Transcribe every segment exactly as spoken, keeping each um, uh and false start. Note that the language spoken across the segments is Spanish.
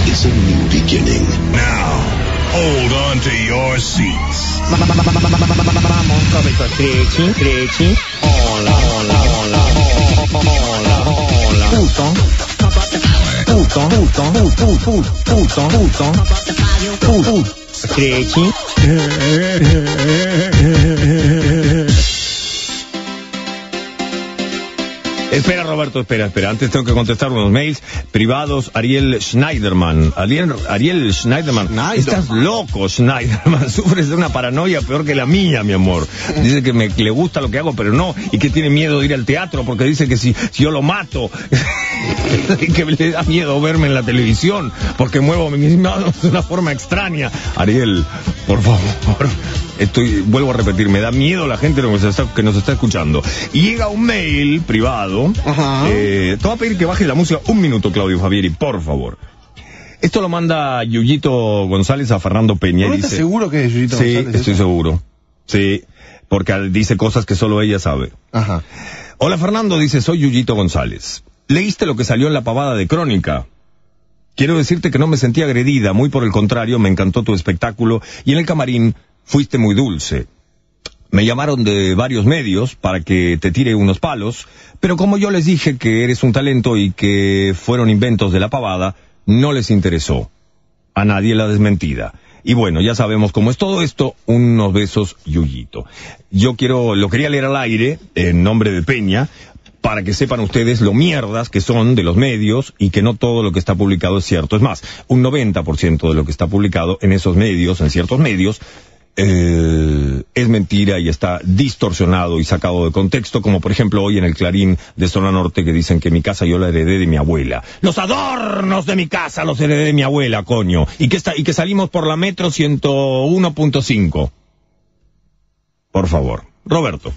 is a new beginning. Now, hold on to your seats. Vamos, Roberto, stretching, stretching. Hola, hola, hola, hola, hola. Puto. Puto, puto, puto, puto, puto, puto, puto. Stretching. Espera, Roberto, espera, espera. Antes tengo que contestar unos mails privados. Ariel Schneiderman. Ariel, Ariel Schneiderman. Schneiderman. Estás loco, Schneiderman. Sufres de una paranoia peor que la mía, mi amor. Dice que me, le gusta lo que hago, pero no. Y que tiene miedo de ir al teatro porque dice que si, si yo lo mato. Y que le da miedo verme en la televisión porque muevo mis manos de una forma extraña. Ariel, por favor. Estoy, vuelvo a repetir, me da miedo la gente que nos está, que nos está escuchando. Y llega un mail privado. Ajá. Eh, te voy a pedir que bajes la música un minuto, Claudio Fabieri, por favor. Esto lo manda Yuyito González a Fernando Peña. ¿No Y estás dice, seguro que es Yuyito sí, González? estoy eso? seguro. Sí, porque dice cosas que solo ella sabe. Ajá. Hola, Fernando, dice, soy Yuyito González. ¿Leíste lo que salió en la pavada de Crónica? Quiero decirte que no me sentí agredida, muy por el contrario, me encantó tu espectáculo y en el camarín fuiste muy dulce. Me llamaron de varios medios para que te tire unos palos, pero como yo les dije que eres un talento y que fueron inventos de la pavada, no les interesó. A nadie la desmentida. Y bueno, ya sabemos cómo es todo esto. Unos besos, Yuyito. Yo quiero, lo quería leer al aire, en nombre de Peña, para que sepan ustedes lo mierdas que son de los medios y que no todo lo que está publicado es cierto. Es más, un noventa por ciento de lo que está publicado en esos medios, en ciertos medios, eh, es mentira y está distorsionado y sacado de contexto, como por ejemplo hoy en el Clarín de Zona Norte que dicen que mi casa yo la heredé de mi abuela. Los adornos de mi casa los heredé de mi abuela, coño. Y que, está, y que salimos por la metro ciento uno punto cinco. Por favor. Roberto.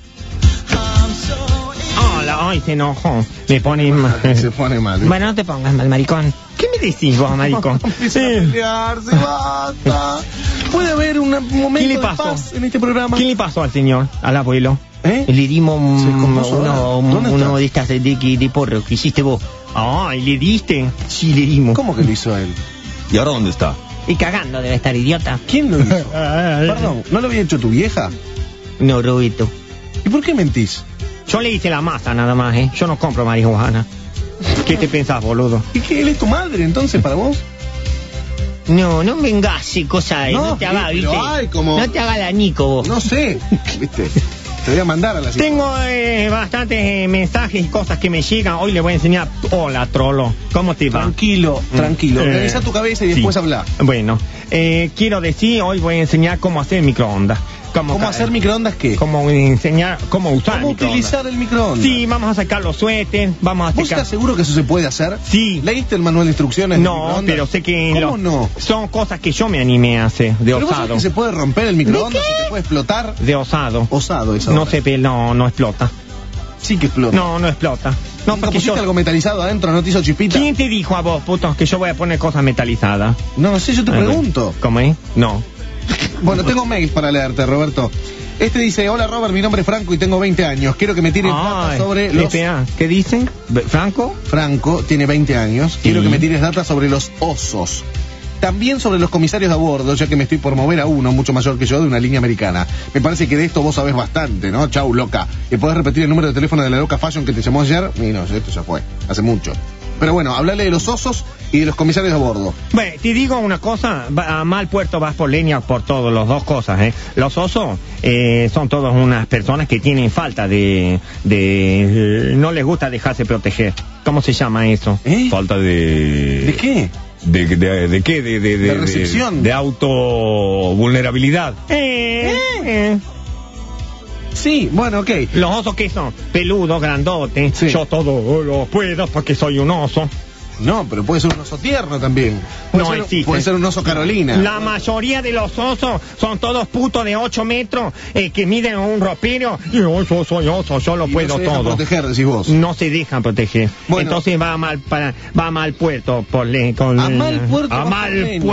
Hola, ay, se enojó. Me pone mal. Se pone mal. ¿eh? Bueno, no te pongas mal, maricón. ¿Qué me decís vos, maricón? Empieza a pelearse, basta. Puede haber un momento ¿Qué le de pasó? paz en este programa. ¿Qué le pasó al señor, al abuelo? ¿Eh? Le dimos un- Se compuso uno, ahora. un- ¿Dónde uno está? de estas de, de, de porro que hiciste vos. Ay, ¿le diste? Sí, le dimos. ¿Cómo que lo hizo él? ¿Y ahora dónde está? Y cagando debe estar, idiota. ¿Quién lo hizo? Perdón, ¿no lo había hecho tu vieja? No, Roberto. ¿Y por qué mentís? Yo le hice la masa nada más, ¿eh? Yo no compro marihuana. ¿Qué te pensás, boludo? ¿Y que él es tu madre entonces para vos? No, no vengas y cosas, no, No, no te hagas, pero ¿viste? hay como- No te hagas la Nico, vos. No sé, ¿viste? Te voy a mandar a la cita. Tengo eh, bastantes eh, mensajes y cosas que me llegan. Hoy le voy a enseñar. Hola, trolo. ¿Cómo te va? Tranquilo, tranquilo. Eh, Organiza tu cabeza y después sí. habla. Bueno, eh, quiero decir, hoy voy a enseñar cómo hacer microondas. Cómo, ¿Cómo ca- hacer microondas qué? Cómo enseñar, cómo usar ¿Cómo microondas. utilizar el microondas? Sí, vamos a sacar los suéteres, vamos a ¿Vos sacar... estás seguro que eso se puede hacer? Sí. ¿Leíste el manual de instrucciones del No, microondas? pero sé que... ¿Cómo lo- no? Son cosas que yo me animé a hacer, de ¿Pero vos sabés osado. que se puede romper el microondas y te puede explotar? De osado. Osado eso. No se ve, no, no explota. Sí que explota. No, no explota. No, ¿Nunca porque pusiste yo... algo metalizado adentro? ¿No te hizo chispita? ¿Quién te dijo a vos, puto, que yo voy a poner cosas metalizadas? No sé, yo te Ah, pregunto. ¿Cómo es? No. Bueno, tengo mails para leerte, Roberto. Este dice, hola Robert, mi nombre es Franco y tengo veinte años. Quiero que me tires data Ay, sobre los... espera, ¿qué dicen? ¿Franco? Franco tiene veinte años. Quiero Sí. que me tires data sobre los osos. También sobre los comisarios de a bordo, ya que me estoy por mover a uno, mucho mayor que yo, de una línea americana. Me parece que de esto vos sabés bastante, ¿no? Chau, loca. ¿Y podés repetir el número de teléfono de la loca Fashion que te llamó ayer? Y no, esto ya fue, hace mucho. Pero bueno, hablale de los osos y de los comisarios de a bordo. Bueno, te digo una cosa, va- a mal puerto vas por leña por todos, los dos cosas, ¿eh? Los osos eh, son todas unas personas que tienen falta de, de... no les gusta dejarse proteger. ¿Cómo se llama eso? ¿Eh? Falta de... ¿De qué? ¿De, de, de qué? De, de, De recepción. De, de autovulnerabilidad. Eh, eh. Sí, bueno, ok. Los osos que son peludos, grandotes, Sí. yo todo lo puedo porque soy un oso. No, pero puede ser un oso tierno también. Puede No ser, existe. Puede ser un oso Carolina. La mayoría de los osos son todos putos de ocho metros eh, que miden un ropero. Y yo, yo soy oso, yo lo Y puedo no se dejan todo. proteger, decís vos. No se dejan proteger. Bueno. Entonces va a mal para, va a mal puerto por le, con A mal puerto a vas mal por leña. puerto.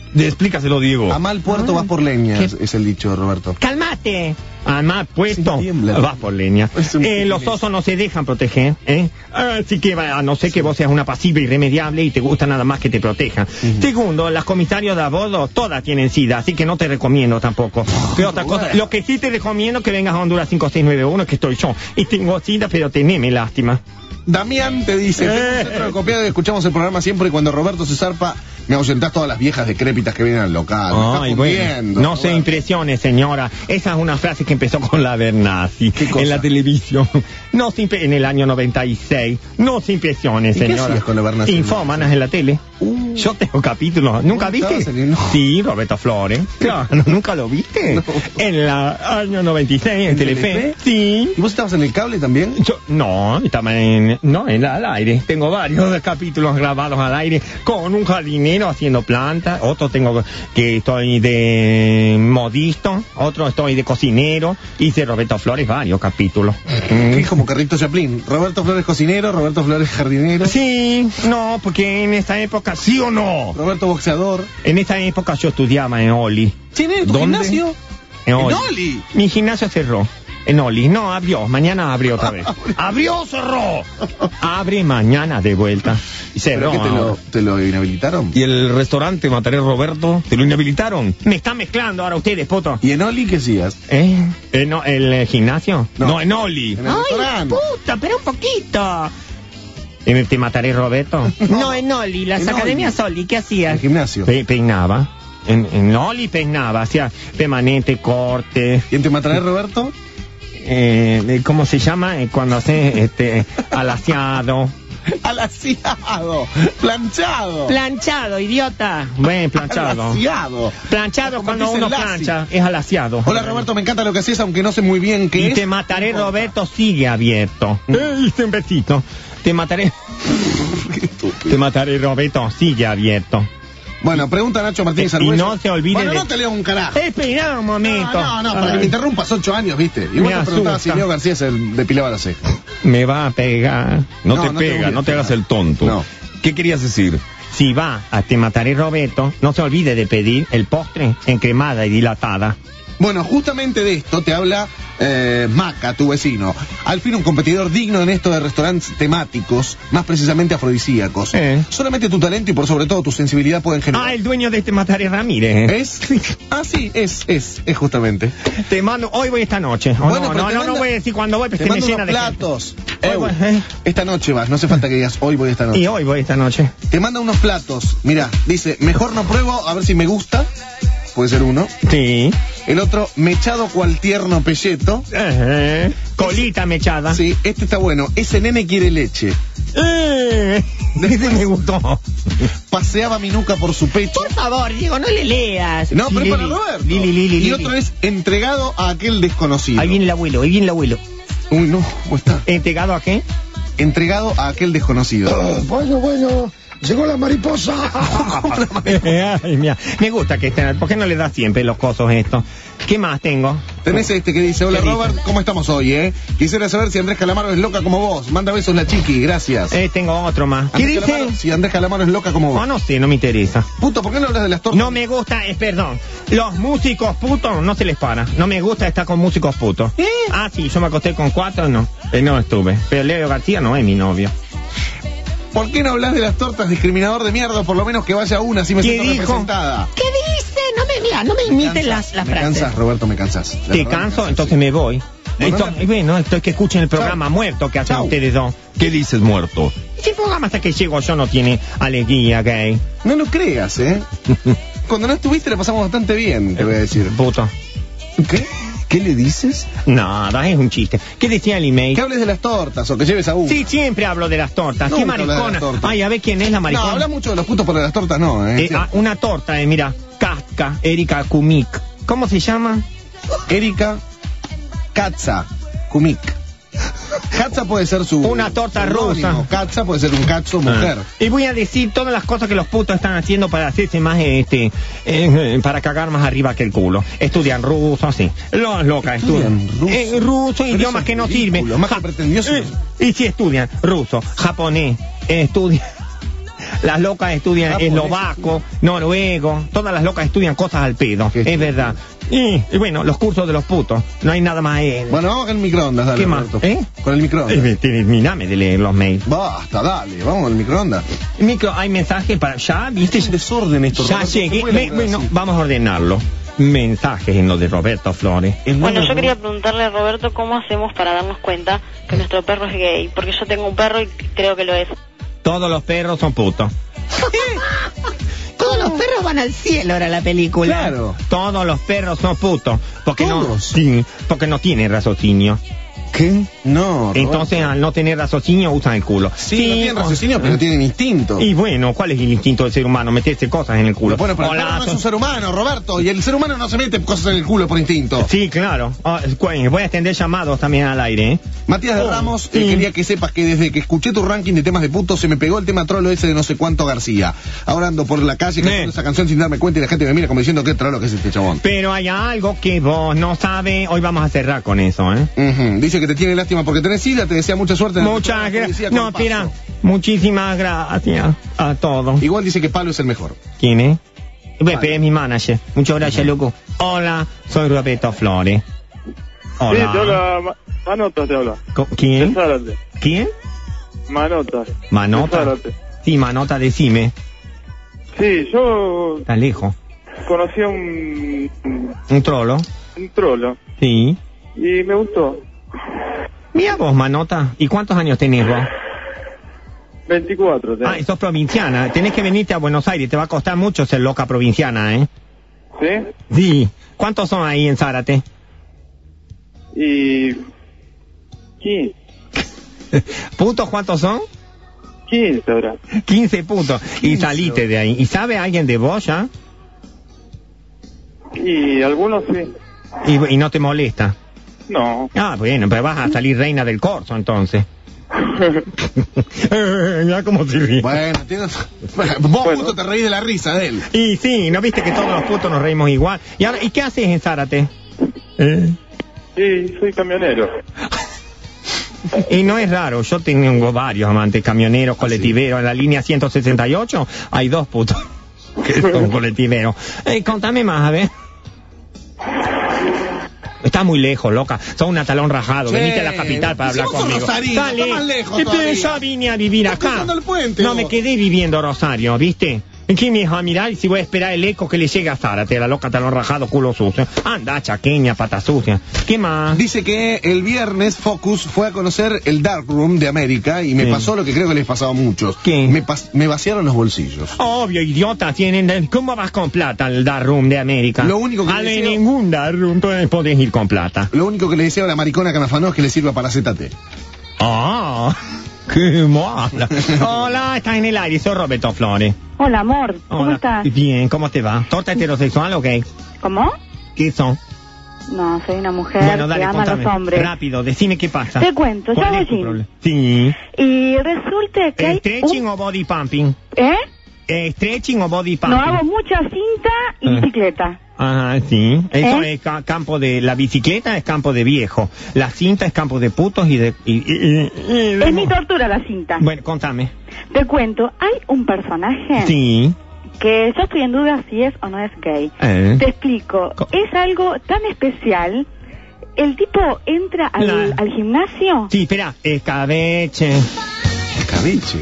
Explícaselo, Diego. A mal puerto vas por leña, ¿Qué? es, es el dicho, Roberto. ¡Cálmate! A mal puesto, Sí, tiembla. vas por leña. Es un- Eh, los osos no se dejan proteger, ¿eh? Así que va, a no ser que vos seas una pasiva irremediable y te gusta nada más que te protejan. Ujú. Segundo, las comisarios de a bordo todas tienen sida, así que no te recomiendo tampoco. ¿Qué otra cosa? bueno. Lo que sí te recomiendo es que vengas a Honduras cinco seis nueve uno, que estoy yo. Y tengo sida, pero teneme lástima. Damián te dice, tengo un Eh. centro de copiado y escuchamos el programa siempre y cuando Roberto se zarpa, me ahuyentás todas las viejas decrépitas que vienen al local. Me estás Ay, bueno, fundiendo, no se Roberto. impresione, señora. Esa es una frase que empezó con la Bernasi ¿Qué cosa? en la televisión. No se impre- en el año noventa y seis. No se impresione, ¿Y qué señora. hacías con la Bernasi? Infómanas en la tele. Uh. Yo tengo capítulos. ¿Nunca ¿Vos viste? estabas en el- no. Sí, Roberto Flores. Claro, ¿nunca lo viste? No. En el año noventa y seis, en, ¿En Telefe. Telefe? Sí. ¿Y vos estabas en el cable también? Yo, no, estaba en, no, en al aire. Tengo varios capítulos grabados al aire con un jardinero haciendo plantas. Otro tengo que estoy de modisto. Otro estoy de cocinero. Hice Roberto Flores varios capítulos. Que es como Carrito Chaplin. Roberto Flores cocinero, Roberto Flores jardinero, Sí, no, porque en esa época, ¿sí o no? Roberto boxeador. En esa época yo estudiaba en Oli. ¿Tiene tu ¿Dónde? gimnasio? En Oli. ¿En Oli? Mi gimnasio cerró. En Oli. No, abrió. Mañana abrió otra vez. ¡Abrió, cerró! Abre mañana de vuelta. Y cerró. ¿Pero qué te lo, ahora. te lo inhabilitaron? ¿Y el restaurante Mataré Roberto? ¿Te lo inhabilitaron? Me están mezclando ahora ustedes, poto. ¿Y en Oli qué hacías? ¿Eh? ¿Eh, no, ¿El eh, gimnasio? No. No, en Oli. En el ¡Ay, restaurante. puta! Pero un poquito. ¿En el Te Mataré Roberto? No, en Oli. Las En academias Oli. ¿Qué En hacías? el gimnasio. Pe- peinaba. En, en Oli peinaba. Hacía permanente, corte. ¿Y en Te Mataré Roberto? Eh, ¿Cómo se llama? Eh, Cuando hace este, alaciado. Alaciado. Planchado. Planchado, idiota. Bueno, planchado. Alaciado. Planchado Como cuando dice uno Lassi. plancha, es alaciado. Hola Roberto, me encanta lo que haces, aunque no sé muy bien qué Y es. Te Mataré Roberto sigue abierto. Eh, un besito. Te mataré. Qué estúpido. Te Mataré Roberto sigue abierto. Bueno, pregunta Nacho Martínez Y Argüello. no se olvide Bueno, de- no te leo un carajo. Espera un momento. No, no, no, para que me interrumpas ocho años, ¿viste? Y Me vos te preguntabas si asusta. Leo García se depilaba la ceja. Me va a pegar. No, No, te no te pega, voy a no te hagas pegar. el tonto. No. ¿Qué querías decir? Si va a Te Mataré Roberto, no se olvide de pedir el postre encremada y dilatada. Bueno, justamente de esto te habla eh, Maca, tu vecino. Al fin un competidor digno en esto de restaurantes temáticos, más precisamente afrodisíacos. Eh. Solamente tu talento y por sobre todo tu sensibilidad pueden generar. Ah, el dueño de Te Mataré Ramírez. ¿eh? ¿Es? Ah, sí, es, es, es justamente. Te mando, hoy voy esta noche. Oh, Bueno, no, pero no, te no, manda- no voy a decir cuándo voy, Te porque se me mando llena unos de gente. platos. Hoy Eu, voy, eh. esta noche vas, no hace falta que digas hoy voy esta noche. Y hoy voy esta noche. Te manda unos platos. Mira, dice, mejor no pruebo, a ver si me gusta. Puede ser uno. Sí. El otro, mechado cual tierno pelleto. Eh, colita mechada. Sí, este está bueno. Ese nene quiere leche. Eh, ese me gustó. Paseaba mi nuca por su pecho. Por favor, Diego, no le leas. No, pero es para Lili, Roberto. Lili, Lili, y Lili. otro es entregado a aquel desconocido. Ahí viene el abuelo, ahí viene el abuelo. Uy, no, ¿cómo está? ¿Entregado a qué? Entregado a aquel desconocido. Bueno, bueno, llegó la mariposa. Ay, mira, me gusta que estén. ¿Por qué no le das siempre los cosos estos? ¿Qué más tengo? Tenés este que dice, hola ¿Qué dice? Robert, ¿cómo estamos hoy, eh? Quisiera saber si Andrés Calamaro es loca como vos. Manda besos la chiqui, gracias. Eh, tengo otro más. ¿Qué Andrés dice? Calamaro, si Andrés Calamaro es loca como Oh, vos. no sé, no me interesa. Puto, ¿por qué no hablas de las tortas? No me gusta, eh, perdón, los músicos putos no se les para. No me gusta estar con músicos putos. ¿Eh? Ah, sí, yo me acosté con cuatro, no. Eh, no estuve. Pero Leo García no es mi novio. ¿Por qué no hablas de las tortas, discriminador de mierda? Por lo menos que vaya una, así me ¿Qué siento dijo? representada. ¿Qué dice? No me, mira, no me Me imites cansas, las, las me frases. cansas, Roberto, me cansas. La ¿Te verdad me canso? cansas, Entonces sí. me voy. Bueno, Esto, anda. y bueno, esto es que escuchen el programa Chau. muerto que hacen Chau. ustedes dos. ¿Qué dices, muerto? Si el programa hasta que llego yo no tiene alegría gay. No lo creas, ¿eh? Cuando no estuviste la pasamos bastante bien, te voy a decir. Puto. ¿Qué? ¿Qué le dices? Nada, es un chiste. ¿Qué decía el email? Que hables de las tortas o que lleves a una. Sí, siempre hablo de las tortas. Nunca ¿Qué habla de las maricona? tortas. Ay, a ver quién es la No, maricona. habla mucho de los putos, pero de las tortas no, ¿eh? Eh, ah, una torta, eh, mira. Casca, Erika Kumik. ¿Cómo se llama? Erika Katza Kumik. Katza puede ser su... Una torta seudónimo. rusa. Katza puede ser un cacho mujer. Y voy a decir todas las cosas que los putos están haciendo para hacerse más, este, eh, eh, para cagar más arriba que el culo. Estudian ruso, sí. Los locas estudian. Estudian ruso. Eh, ruso, Pero idiomas eso que es no ridículo, sirven. más que pretendió eh, ser- y si estudian ruso, japonés, estudian Las locas estudian Ah, eslovaco, noruego, todas las locas estudian cosas al pedo, Qué es verdad. Y, y bueno, los cursos de los putos, no hay nada más. Eh, Bueno, vamos con el microondas, dale. ¿Qué más? Roberto. ¿Eh? Con el microondas. eh, terminame de leer los mails. Basta, dale, vamos con el microondas. Micro, hay mensajes para... Ya, viste, Es un desorden esto. ya Roberto, llegué. no se puede Me- lograr bueno, así. vamos a ordenarlo. Mensajes en lo de Roberto Flores. Bueno, yo quería preguntarle a Roberto cómo hacemos para darnos cuenta que nuestro perro es gay, porque yo tengo un perro y creo que lo es. Todos los perros son putos. Todos los perros van al cielo, era la película. Claro. Todos los perros son putos. Porque no, ¿Todos? sí, porque no tienen raciocinio. ¿Qué? No, Roberto. Entonces, al no tener raciocinio, usan el culo. Sí, no tienen o- raciocinio, pero tienen instinto. Y bueno, ¿cuál es el instinto del ser humano? Meterse cosas en el culo. Bueno, pero el Hola, perro no es so- un ser humano, Roberto, y el ser humano no se mete cosas en el culo por instinto. Sí, claro. Ah, cu- voy a extender llamados también al aire, ¿eh? Matías de Oh, Ramos, sí. eh, quería que sepas que desde que escuché tu ranking de temas de putos se me pegó el tema trolo ese de no sé cuánto García. Ahora ando por la calle cantando Eh. esa canción sin darme cuenta y la gente me mira como diciendo qué trolo que es este chabón. Pero hay algo que vos no sabes. Hoy vamos a cerrar con eso, ¿eh? Ujú. Dice que te tiene lástima porque tenés sida, te desea mucha suerte. en el Muchas futuro de la gracias. policía con No, paso. espera. Muchísimas gracias a todos. Igual dice que Palo es el mejor. ¿Quién es? Pepe Vale. es mi manager. Muchas gracias, loco. Hola, soy Roberto Flores. Hola. Sí, te habla Ma- Manota, te habla. Co- ¿Quién? De Zárate. ¿Quién? Manota. Manota. De Zárate. Sí, Manota, decime. Sí, yo Está lejos. conocí a un, Un trolo. un trolo Sí. y me gustó. Mira vos, Manota. ¿Y cuántos años tenés vos? veinticuatro. te- Ah, sos provinciana. Tenés que venirte a Buenos Aires. Te va a costar mucho ser loca provinciana, ¿eh? ¿Sí? Sí. ¿Cuántos son ahí en Zárate? Y... quince. ¿Putos cuántos son? quince ahora. quince putos. Y salite de ahí. ¿Y sabe alguien de vos ya? Y algunos sí. Y, y no te molesta. No. Ah, bueno, pero vas a salir reina del corso entonces. Mira cómo se ríe. Bueno, tienes... Vos Bueno. justo te reís de la risa de él. Y sí, ¿no viste que todos los putos nos reímos igual? ¿Y ahora, ¿y qué haces en Zárate? ¿Eh? Sí, soy camionero. Y no es raro, yo tengo varios amantes, camioneros, colectiveros. En la línea ciento sesenta y ocho hay dos putos que son colectiveros. Eh, contame más, a ver. Está muy lejos, loca. Sos un atalón rajado. Che, Venite a la capital para hablar si vos sos conmigo. rosarino, Dale. está más lejos Eh, pero todavía. yo vine a vivir Estás acá. cruzando el puente, No vos. me quedé viviendo Rosario, ¿viste? ¿Quién me deja mirar si voy a esperar el eco que le llegue a Zárate, la loca talón rajado, culo sucio? Anda, chaqueña, pata sucia. ¿Qué más? Dice que el viernes Focus fue a conocer el Dark Room de América y me Sí. pasó lo que creo que les pasaba a muchos. ¿Qué? Me, pas- me vaciaron los bolsillos. Obvio, idiota, tienen... ¿Cómo vas con plata al Dark Room de América? Lo único que A deseo- ningún Dark Room podés podés ir con plata. Lo único que le deseo a la maricona que me afanó es que le sirva para Z T. Ah, qué mala. Hola, estás en el aire, soy Roberto Flores. Hola, amor. ¿Cómo Hola. estás? Bien, ¿cómo te va? ¿Torta heterosexual o gay? ¿Cómo? ¿Qué son? No, soy una mujer Bueno, dale, que ama a contame. los hombres. Rápido, decime qué pasa. Te cuento, yo ¿Cuál hago es tu gym. problema? Sí. Y resulta que hay ¿Stretching un... o body pumping? ¿Eh? Eh, ¿Stretching o body pumping? No hago mucha cinta y Ah. bicicleta. Ajá, sí. Eso ¿Eh? es ca- campo de... La bicicleta es campo de viejo. La cinta es campo de putos y de... y- y- y- y de Es mi mo- tortura la cinta. Bueno, contame. Te cuento, hay un personaje Sí. que yo estoy en duda si es o no es gay. Eh. Te explico. Co- Es algo tan especial. El tipo entra al, La- al gimnasio. Sí, espera. Escabeche. Escabeche.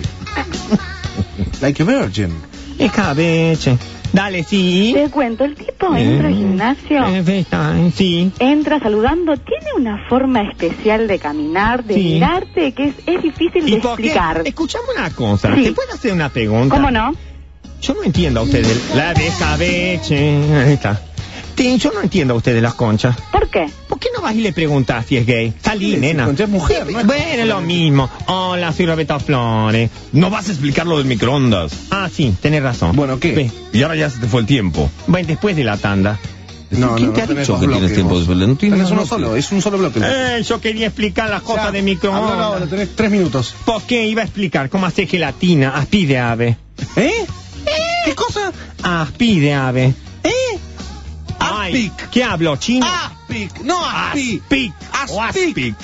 Like a virgin. Escabeche. Dale, sí. Te cuento, el tipo entra al gimnasio. Eh, está, sí. Entra saludando, tiene una forma especial de caminar, de Sí. mirarte, que es, es difícil de ¿Y por qué? explicar. Escuchame una cosa. Sí. ¿Te puedo hacer una pregunta? ¿Cómo no? Yo no entiendo a ustedes. La de escabeche. Ahí está. Sí, yo no entiendo a ustedes las conchas. ¿Por qué? ¿Por qué no vas y le preguntás si es gay? Salí, Sí, nena. concha es mujer, ¿no? Bueno, es lo mismo. Hola, soy Roberto Flores. No vas a explicar lo del microondas. Ah, sí, tenés razón. Bueno, ¿qué? Ve, Y ahora ya se te fue el tiempo. bueno, después de la tanda. No, ¿Quién no, te no ha tenés dicho dos que tienes bloques, tiempo? vos. No tienes Tenés dos uno bloques. solo, es un solo bloque. Eh, yo quería explicar las cosas Ya, de hablalo microondas. ahora, tenés tres minutos. ¿Por qué iba a explicar cómo hacer gelatina? Aspi de ave. ¿Eh? ¿Qué cosa? Aspi de ave. ¿Eh? Ay, Aspic. ¿qué hablo? ¿Chino? Aspic, no aspi. Aspic. O Aspic. aspic.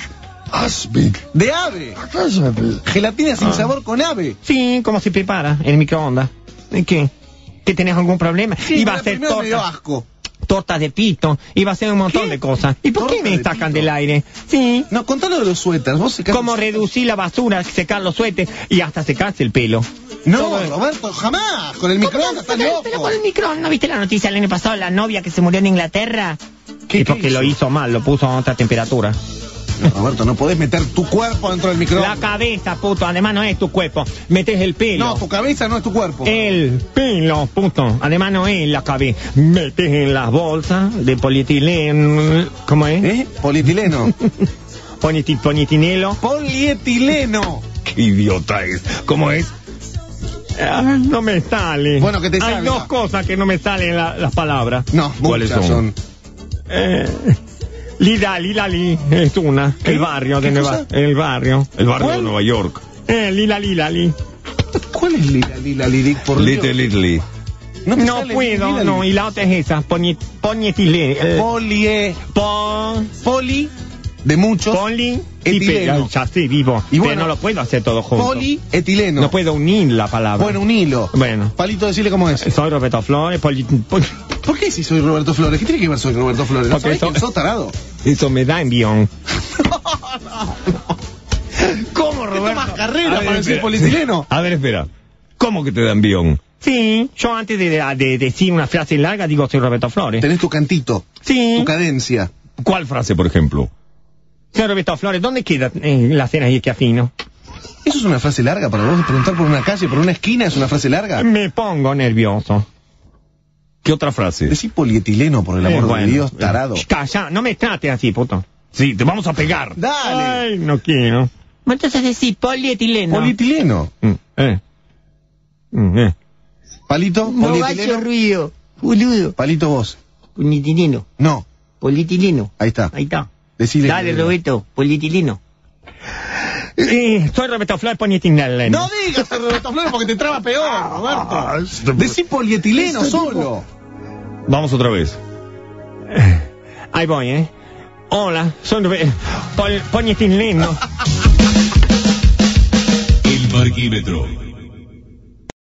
Aspic. De ave. Cállate. Gelatina sin Ah. sabor con ave. Sí, ¿cómo se prepara? En el microondas. ¿Y qué? ¿Que tenés algún problema? Sí, Iba a pero hacer primero me dio tortas, asco. tortas de pito, iba a hacer un montón ¿Qué? de cosas. ¿Y por qué ¿Torta me de sacan pito? del aire? Sí. No, contalo de los suéteres. Vos secás Cómo los suéteres. reducir la basura, secar los suetes y hasta secarse el pelo. No, Todo- Roberto, jamás. Con el microondas estás Pero loco. con el microondas, ¿no viste la noticia el año pasado? La novia que se murió en Inglaterra. ¿Qué- y qué porque hizo? lo hizo mal, lo puso a otra temperatura. No, Roberto, no podés meter tu cuerpo dentro del La microondas. cabeza, puto, además no es tu cuerpo. Metes el pelo. No, tu cabeza no es tu cuerpo. El pelo, puto. Además no es la cabeza. Metes en las bolsas de polietileno. ¿Cómo es? ¿Eh? Polietileno. Politi- Polietileno. Polietileno. Qué idiota es. ¿Cómo es? Ah, no me sale. Bueno, que te Hay salga. dos cosas que no me salen la- las palabras. No, ¿Cuáles muchas son? son. Eh, Lida, Lila, Li, es una. ¿Qué? El barrio de ¿Qué Nueva... cosa? El barrio. El barrio ¿Cuál? de Nueva York. Eh, Lila, Lila, Li. ¿Cuál es Lila, Lila, Lidic? Por Little Dios? Italy. te No sale puedo, Lila, no. Lila. Y la otra es esa. Poni- Polietileno. Eh, Polie. pon... Poli. De muchos. Poli Etileno. y ya sí, vivo. Y pero bueno, no lo puedo hacer todo junto. Polietileno. No puedo unir la palabra. Bueno, un hilo. Bueno. Palito, decirle cómo es. Soy Roberto Flores, poli... poli- ¿Por qué si soy Roberto Flores? ¿Qué tiene que ver soy Roberto Flores? ¿No Porque sabés eso- quién sos, tarado? Eso me da envión. ¿Cómo, ¿Qué Roberto? tomas carrera A ver, para decir espera. polietileno? A ver, espera. ¿Cómo que te dan envión? Sí, yo antes de, de- de decir una frase larga digo soy Roberto Flores. Tenés tu cantito, Sí, tu cadencia. ¿Cuál frase, por ejemplo? soy Roberto Flores. ¿Dónde queda eh, la cena y el que afino? ¿Eso es una frase larga para vos? ¿Preguntar por una calle, por una esquina es una frase larga? Me pongo nervioso. ¿Qué otra frase? Decí polietileno, por el amor Eh, bueno, de Dios, tarado. eh, Calla, no me trate así, puto. Sí, te vamos a pegar. Dale. Ay, no quiero. Entonces decís polietileno. Polietileno. Mm, eh. Mm, eh. Palito, No vaya polietileno. ruido, boludo. Palito vos. Polietileno. No, Polietileno. ahí está. Ahí está. Decile. Dale, Roberto, polietileno. Eh, soy Roberto Flores, polietileno. No digas Roberto Flores porque te traba peor, Roberto. Decí polietileno solo. Vamos otra vez. Ahí voy, ¿eh? Hola, soy Roberto... Pol, polietileno. El Parquímetro.